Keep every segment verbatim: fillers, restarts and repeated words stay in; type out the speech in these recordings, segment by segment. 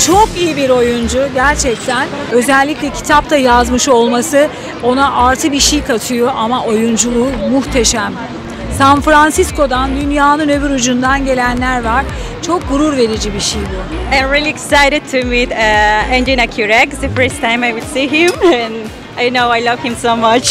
çok iyi bir oyuncu gerçekten. Özellikle kitapta yazmış olması ona artı bir şey katıyor ama oyunculuğu muhteşem. San Francisco'dan, dünyanın öbür ucundan gelenler var. Çok gurur verici bir şey bu. I'm really excited to meet uh, Engin Akyürek. It's the first time I will see him and I know I love him so much.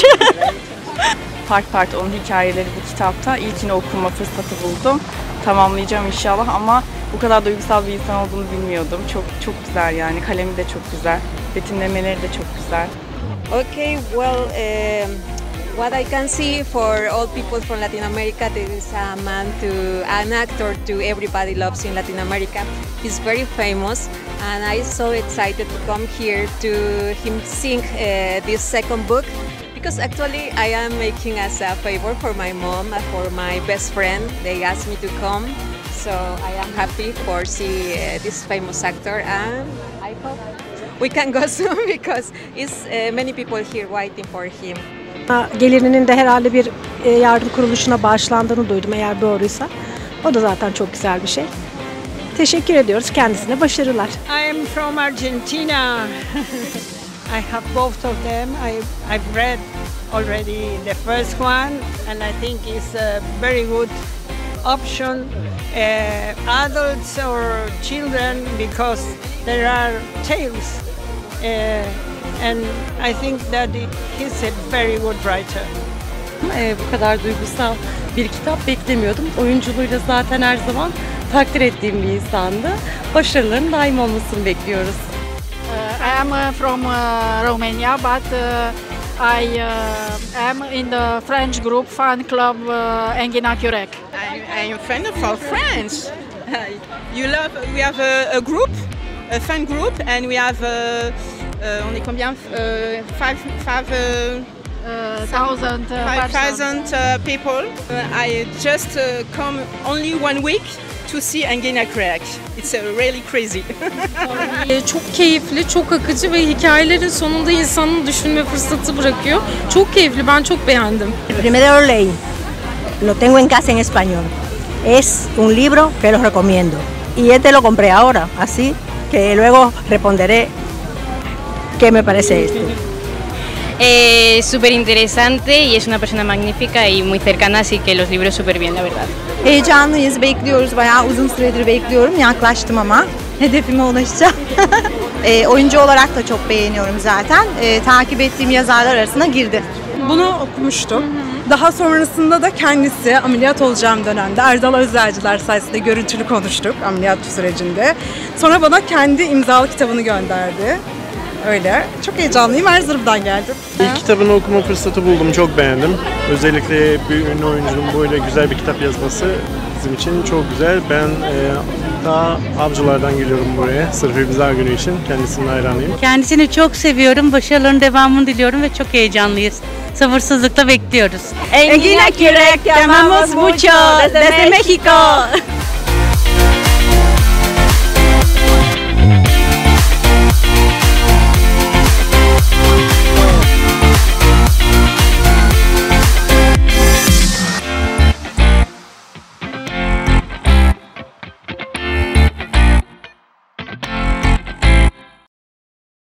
Part part onun hikayeleri bu kitapta. İlkini okuma fırsatı buldum. Tamamlayacağım inşallah ama bu kadar duygusal bir insan olduğunu bilmiyordum. Çok çok güzel yani. Kalemi de çok güzel. Betimlemeleri de çok güzel. Okay, well, um, what I can see for all people from Latin America, there is a man to an actor to everybody loves in Latin America. He's very famous, and I'm so excited to come here to him sing uh, this second book. Because actually I am making as a favor for my mom and for my best friend. They asked me to come, so I am happy for see uh, this famous actor, and I hope we can go soon because it's uh, many people here waiting for him. Gelininin de herhalde bir yardım kuruluşuna bağışlandığını duydum eğer doğruysa. O da zaten çok güzel bir şey. Teşekkür ediyoruz kendisine, başarılar. I am from Argentina. I have both of them. I, I've read already the first one, and I think it's a very good option, uh, adults or children, because there are tales, uh, and I think that he's a very good writer. Ee, bu kadar duygusal bir kitap beklemiyordum. Oyunculuğuyla zaten her zaman takdir ettiğim bir insandı. Başarıların daim olmasını bekliyoruz. Uh, I am uh, from uh, Romania, but uh, I uh, am in the French group fan club uh, Engin Akyürek. I, I am fan of our friends. You love? We have a, a group, a fan group, and we have. Uh, uh, on est combien? Uh, five, five. Uh, Uh, thousand uh, five thousand uh, people. Uh, I just uh, come only one week to see Engin Akyürek. It's uh, really crazy. Çok keyifli, çok akıcı ve hikayelerin sonunda insanın düşünme fırsatı bırakıyor. Çok keyifli, ben çok beğendim. Primero lo leí, lo tengo en casa en español. Es un libro que los recomiendo. Y este lo compré ahora, así que luego responderé qué me parece esto. Eh, súper interesante y es una persona magnífica y muy cercana, así que los libros súper bien, la verdad. Heyecanlıyız, bekliyoruz. Bayağı uzun süredir bekliyorum. Yaklaştım ama hedefime ulaşacağım. e, oyuncu olarak da çok beğeniyorum zaten. E, takip ettiğim yazarlar arasına girdi. Bunu okumuştum. Daha sonrasında da kendisi ameliyat olacağım dönemde Erdal Özyağcılar sayesinde görüntülü konuştuk ameliyat sürecinde. Sonra bana kendi imzalı kitabını gönderdi. Öyle. Çok heyecanlıyım. Erzurum'dan geldim. İlk kitabını okuma fırsatı buldum. Çok beğendim. Özellikle bir ünlü oyuncunun böyle güzel bir kitap yazması bizim için çok güzel. Ben e, daha Avcılar'dan geliyorum buraya. Sırf imza günü için. Kendisinin hayranıyım. Kendisini çok seviyorum. Başarıların devamını diliyorum ve çok heyecanlıyız. Sabırsızlıkla bekliyoruz. Engin Akyürek, te amamos mucho desde México.